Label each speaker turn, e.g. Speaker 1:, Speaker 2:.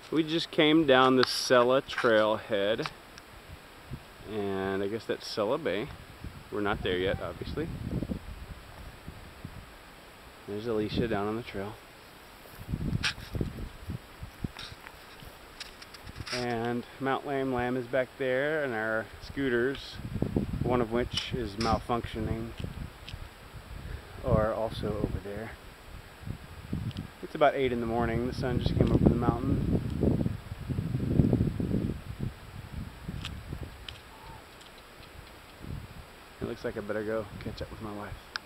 Speaker 1: We just came down the Sella trailhead, and I guess that's Sella Bay. We're not there yet, obviously. There's Alicia down on the trail. And Mount Lam Lam is back there, and our scooters, one of which is malfunctioning, are also over there. It's about 8 in the morning. The sun just came over the mountain. It looks like I better go catch up with my wife.